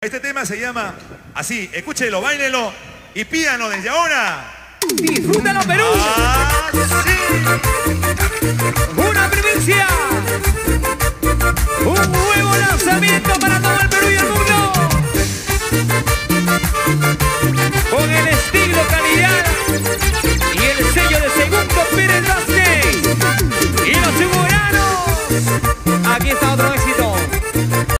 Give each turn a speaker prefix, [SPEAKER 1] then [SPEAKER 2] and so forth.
[SPEAKER 1] Este tema se llama así, escúchelo, báilelo y pídanlo desde ahora.
[SPEAKER 2] ¡Disfrútalo, Perú!